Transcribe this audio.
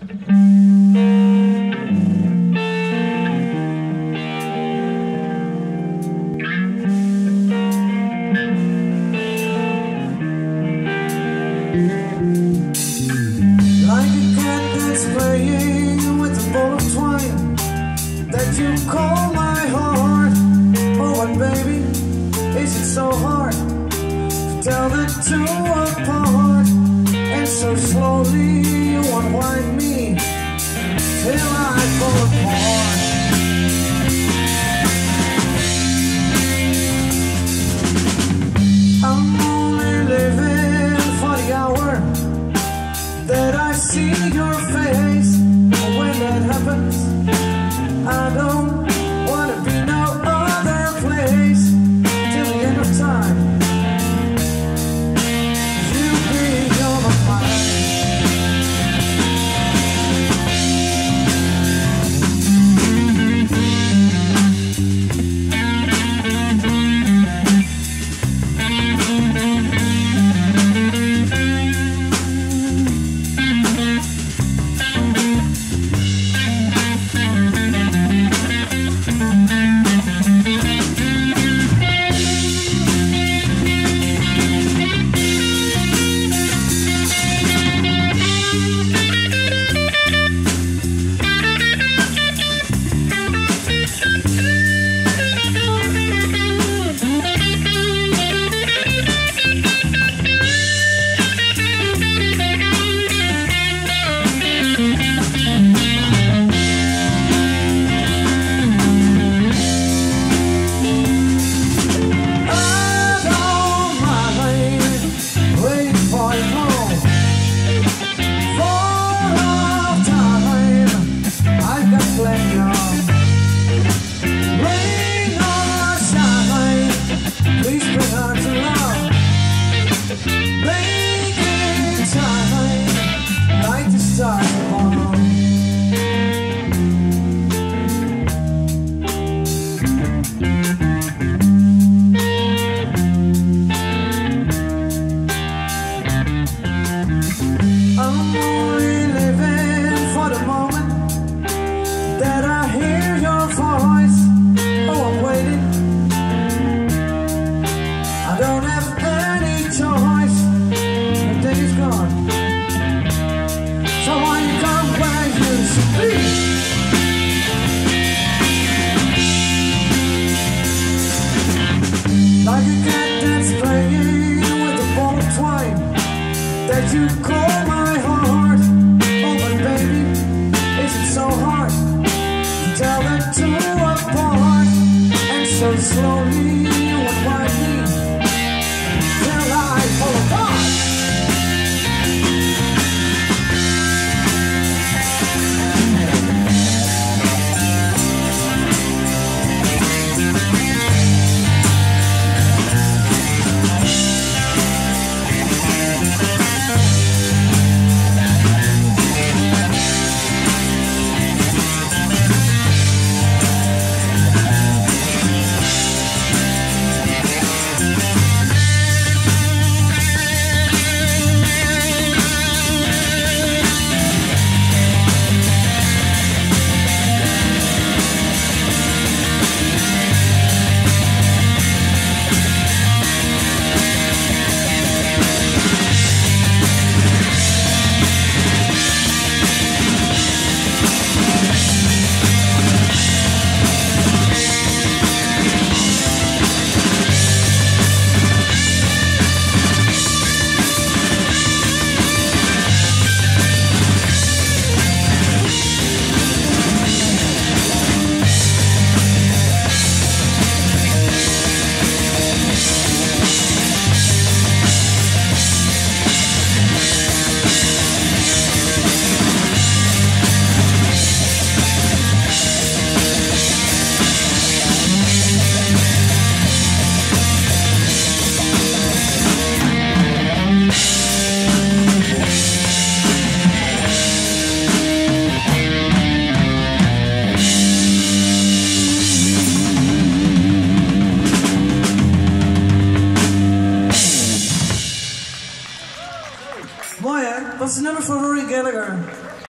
Like a cat that's playing with a ball of twine that you call my heart. Oh, what baby, is it so hard to tell the two apart? And so slowly you unwind me till I fall apart. I'm only living for the hour that I see your face. But when that happens, I don't wanna be no other place. Till the end of time, you become a mine. Making time like the stars.